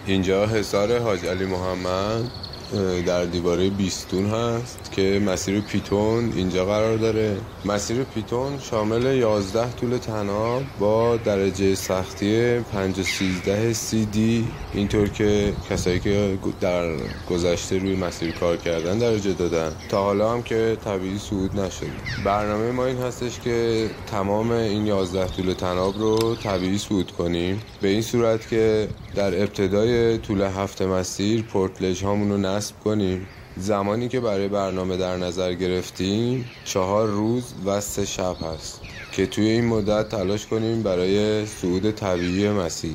اینجا حصار حاج علی محمد در دیواره بیستون هست که مسیر پیتون اینجا قرار داره. مسیر پیتون شامل 11 طول طناب با درجه سختی 5.13 CD، اینطور که کسایی که در گذشته روی مسیر کار کردن درجه دادن. تا حالا هم که طبیعی صعود نشده. برنامه ما این هستش که تمام این 11 طول طناب رو طبیعی صعود کنیم، به این صورت که در ابتدای طول هفته مسیر پورتلج هامون رو نصب کنیم. زمانی که برای برنامه در نظر گرفتیم 4 روز و 3 شب هست که توی این مدت تلاش کنیم برای صعود طبیعی مسیر.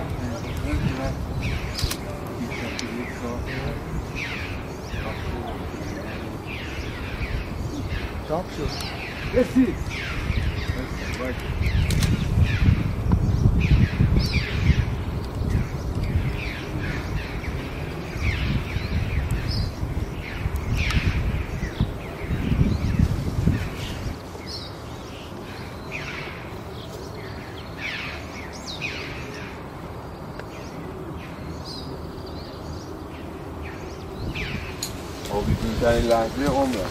چاپ شد رسید آویزون‌ترین لحظه عمرم.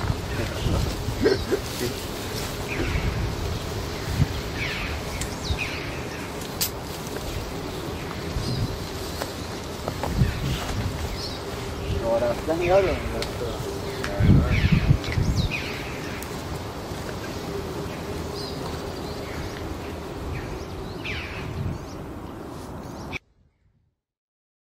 راه رفتن یادم